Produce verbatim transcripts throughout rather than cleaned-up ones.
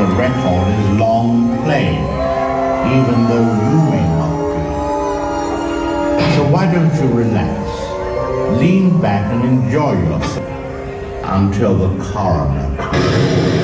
the record is long played, even though you may not be. So why don't you relax, lean back and enjoy yourself until the coroner comes.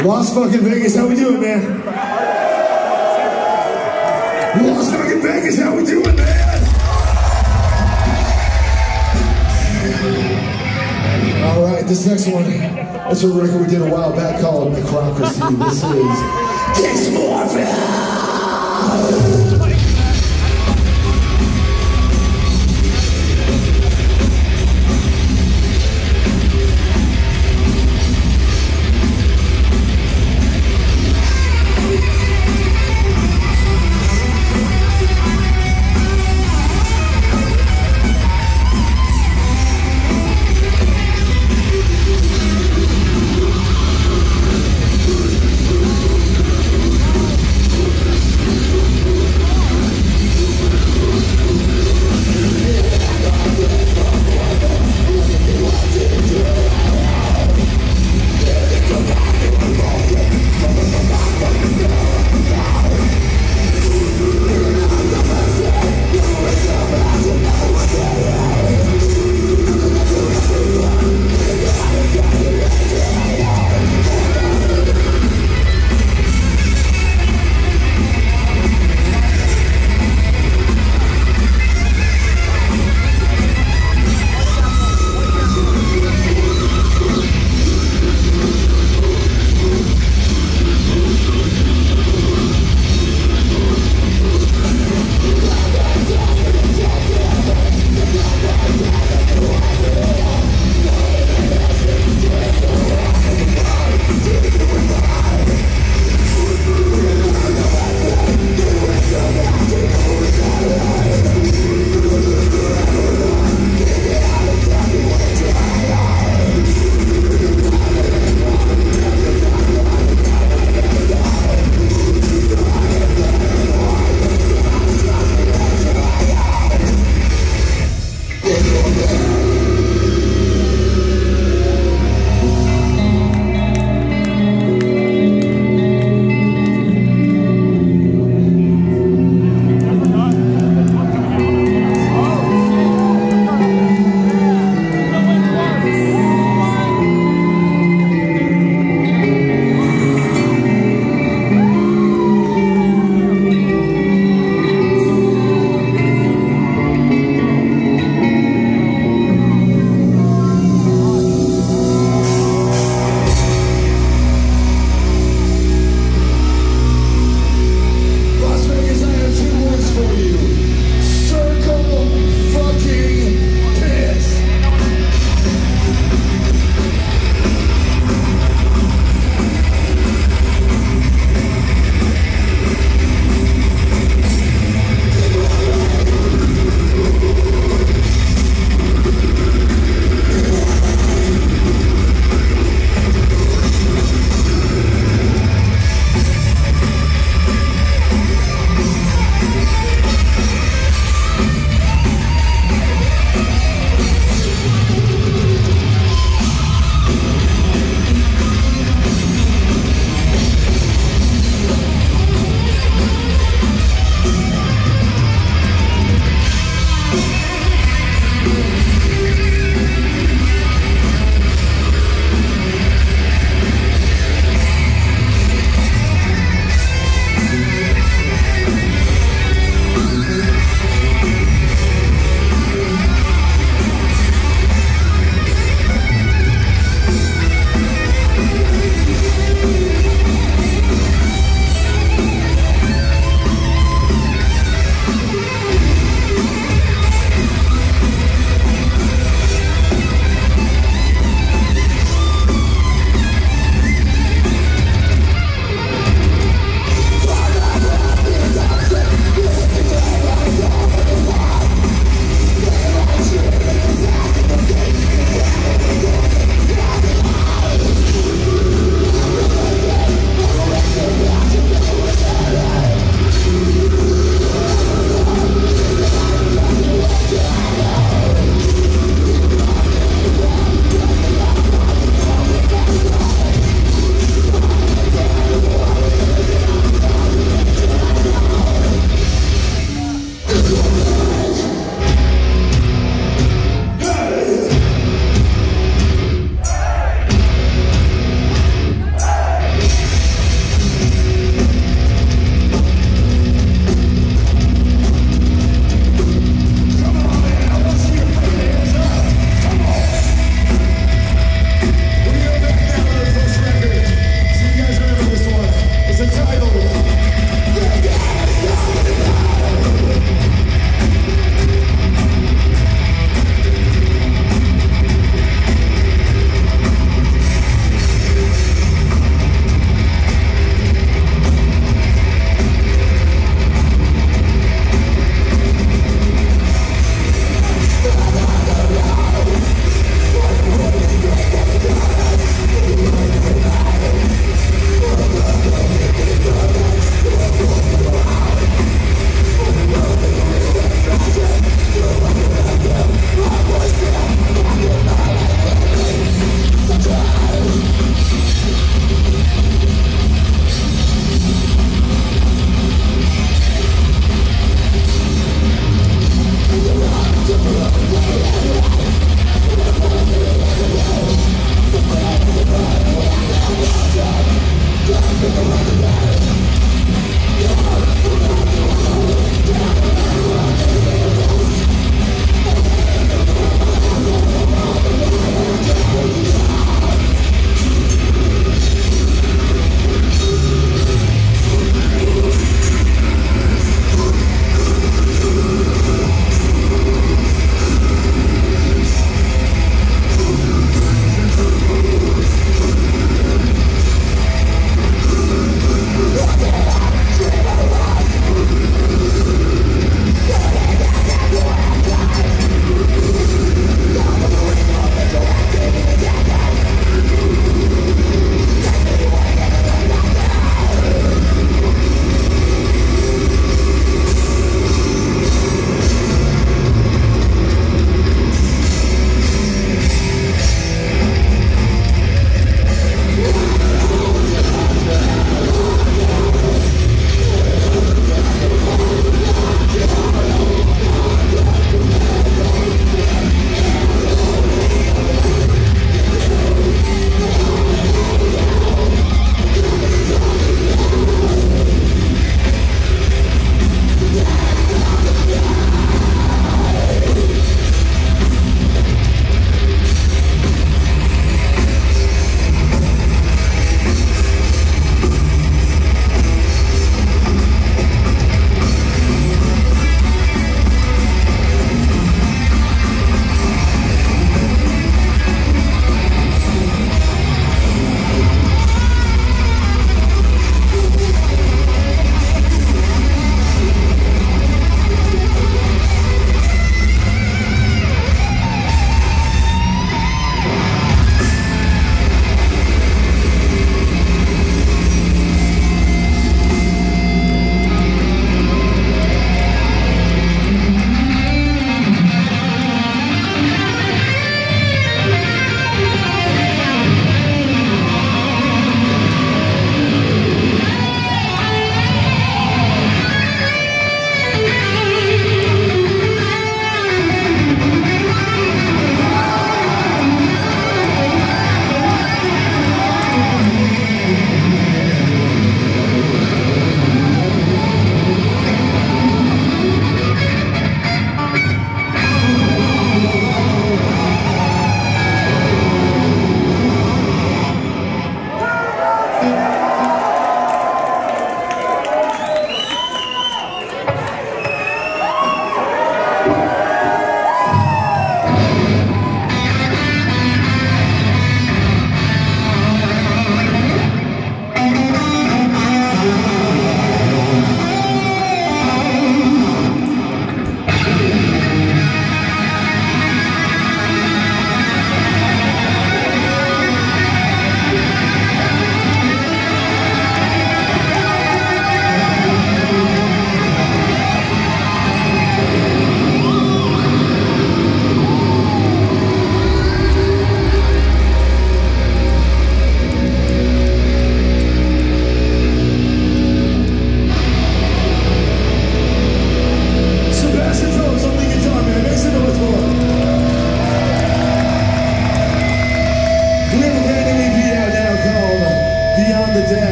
Las fucking Vegas, how we doing, man? Las fucking Vegas, how we doing, man? All right, this next one, that's a record we did a while back called Necrocracy. This is Dysmorphia.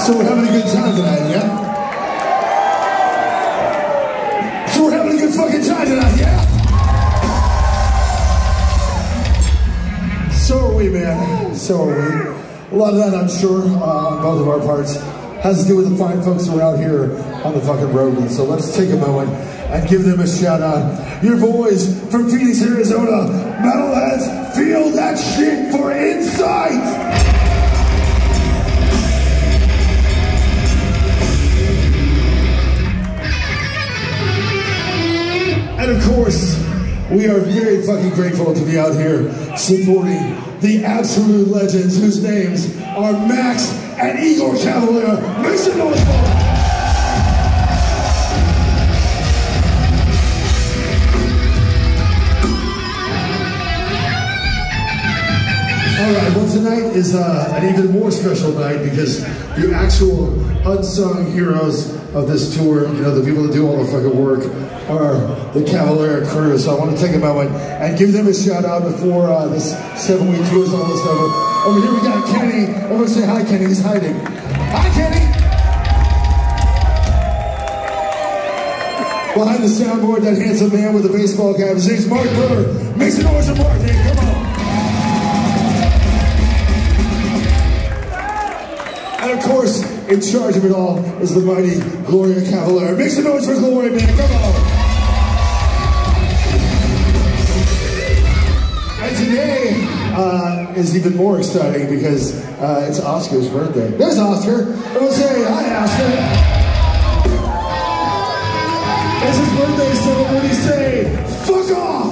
So we're having a good time tonight, yeah? So we're having a good fucking time tonight, yeah? So are we, man. So are we. A lot of that, I'm sure, uh, on both of our parts, has to do with the fine folks who are out here on the fucking road. So let's take a moment and give them a shout out. Your boys from Phoenix, Arizona, Metalheads, feel that shit for Insight! And of course, we are very fucking grateful to be out here supporting the absolute legends whose names are Max and Igor Cavalier. Make some noise for them. All right, well tonight is uh, an even more special night because the actual unsung heroes of this tour, you know, the people that do all the fucking work, are the Cavalier crew. So I want to take a moment and give them a shout out before uh, this seven-week tour is almost over. Over here we got Kenny. Everyone say hi, Kenny. He's hiding. Hi, Kenny. Behind the soundboard, that handsome man with the baseball cap. His name's Mark Burr. Make some noise for Mark, man. Come on. And of course, in charge of it all is the mighty Gloria Cavalier. Make some noise for Gloria, man. Come on. And today uh, is even more exciting because uh, it's Oscar's birthday. There's Oscar. Everyone say, hi, Oscar. It's his birthday, so everybody say, fuck off.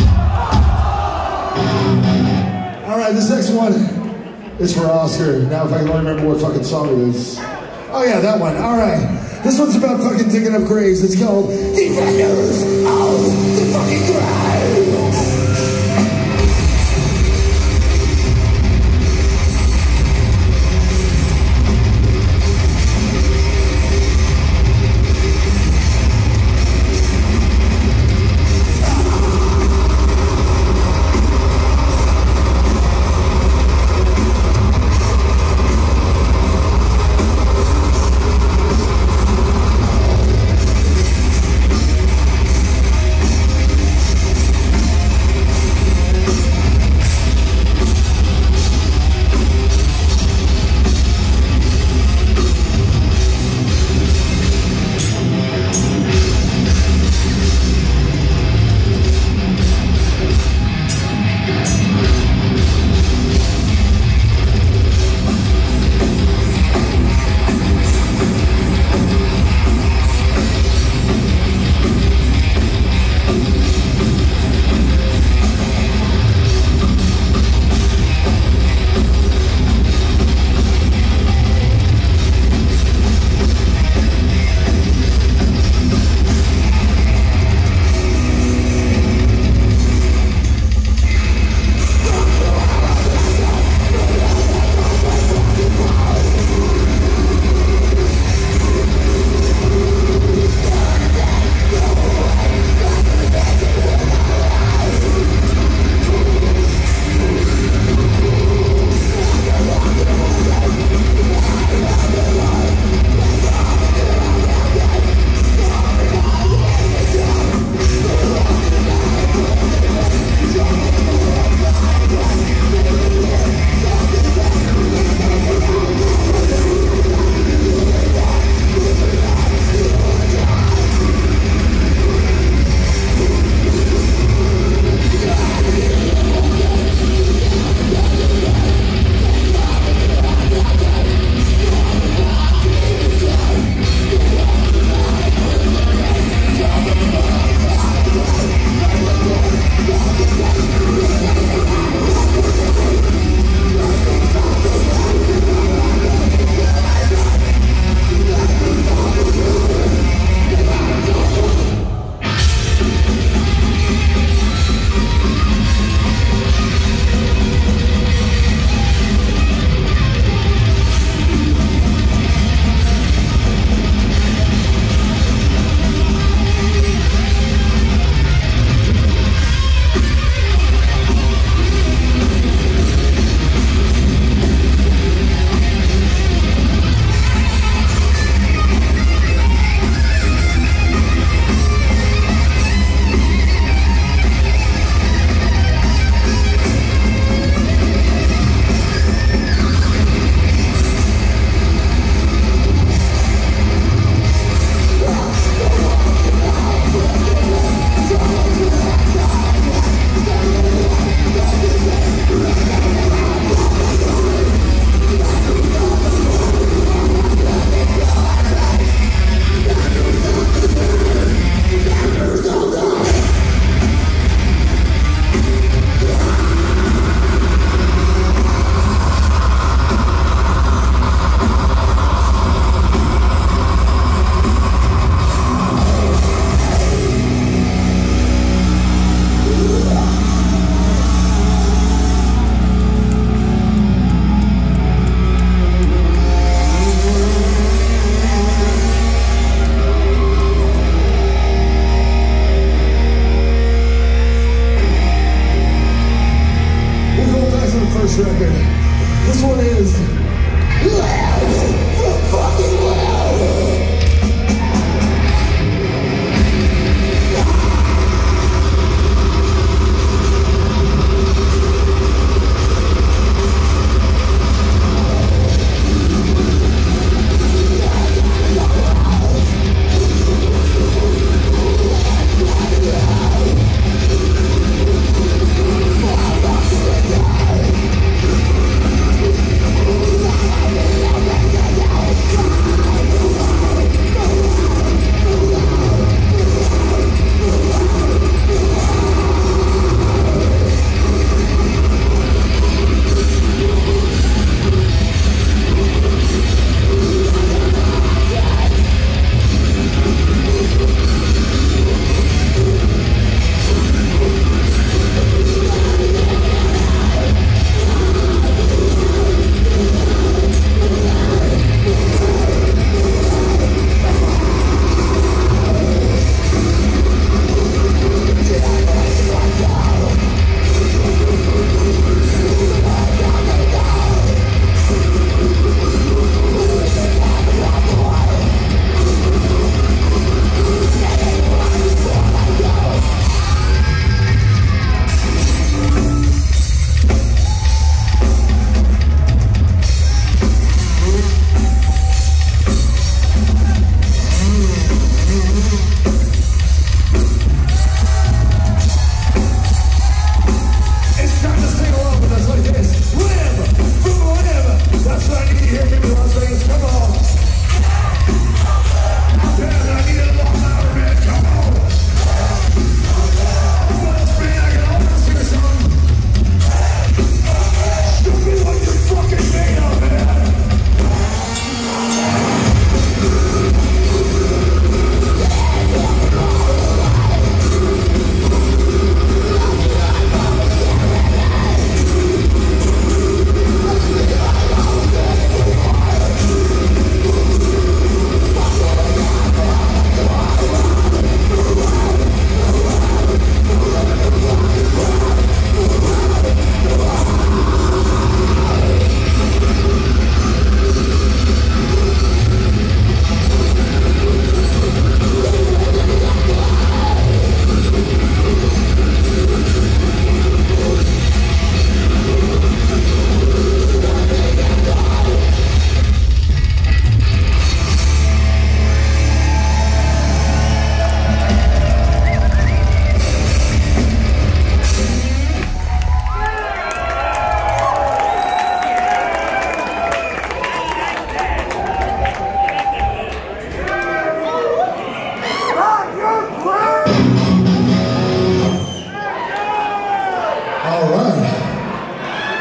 All right, this next one is for Oscar. Now, if I can remember what fucking song it is. Oh, yeah, that one. All right. This one's about fucking digging up graves. It's called Defenders of the Fucking Grave.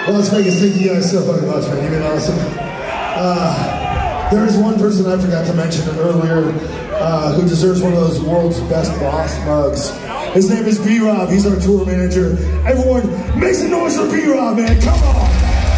Las Vegas, thank you guys so fucking much, man. You've been awesome. Uh, there is one person I forgot to mention earlier uh, who deserves one of those world's best boss mugs. His name is B-Rob. He's our tour manager. Everyone, make some noise for B-Rob, man. Come on.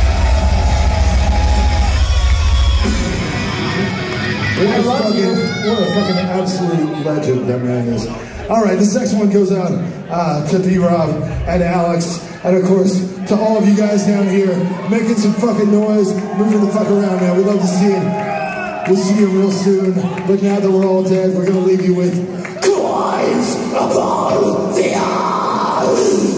What a, fucking, what a fucking absolute legend that man is. All right, this next one goes out uh, to B-Rob and Alex, and of course, to all of you guys down here making some fucking noise, moving the fuck around, man. We'd love to see it. We'll see you real soon. But now that we're all dead, we're gonna leave you with Cries Above the Earth.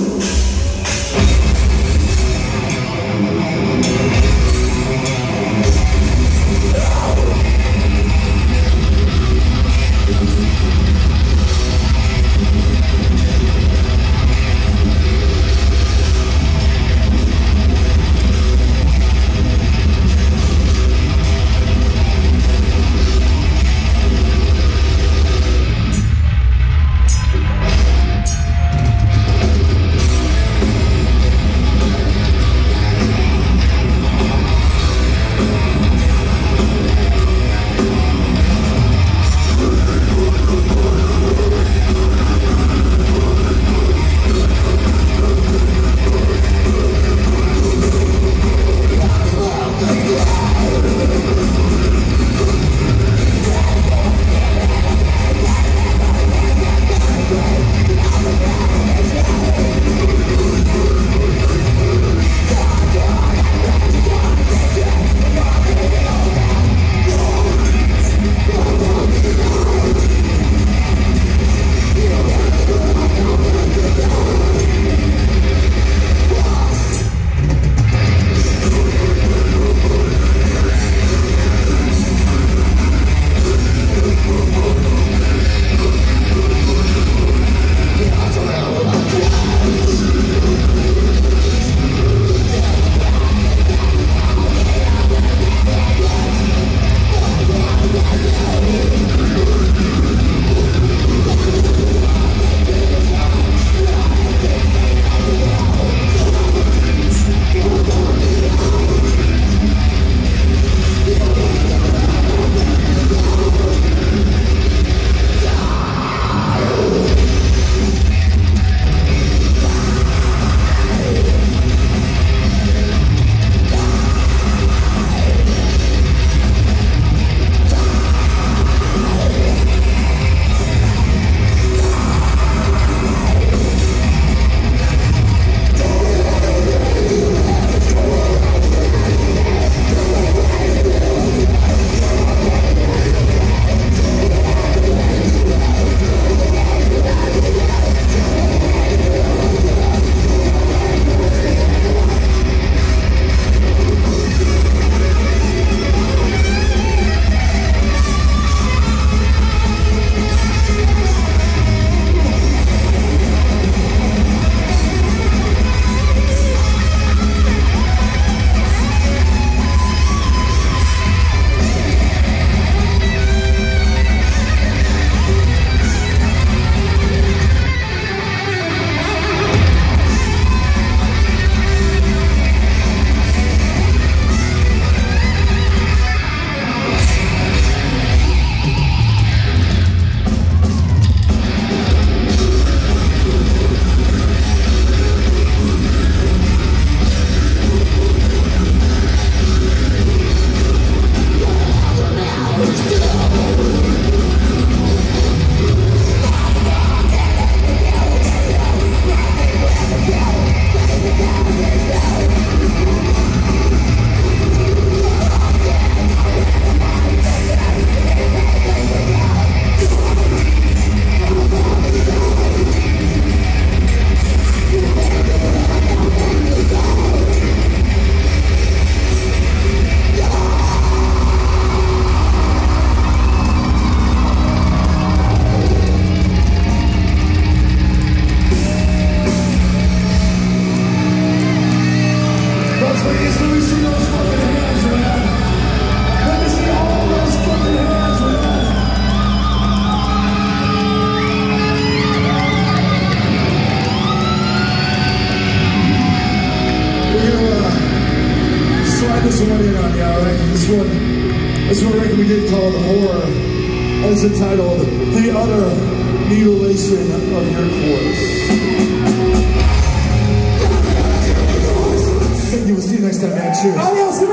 this one in on you, alright? This one, this one record we did called Horror, and it's entitled The Utter Mutilation of Your Corpse. Thank you, we'll see you next time, man. Cheers. Adios.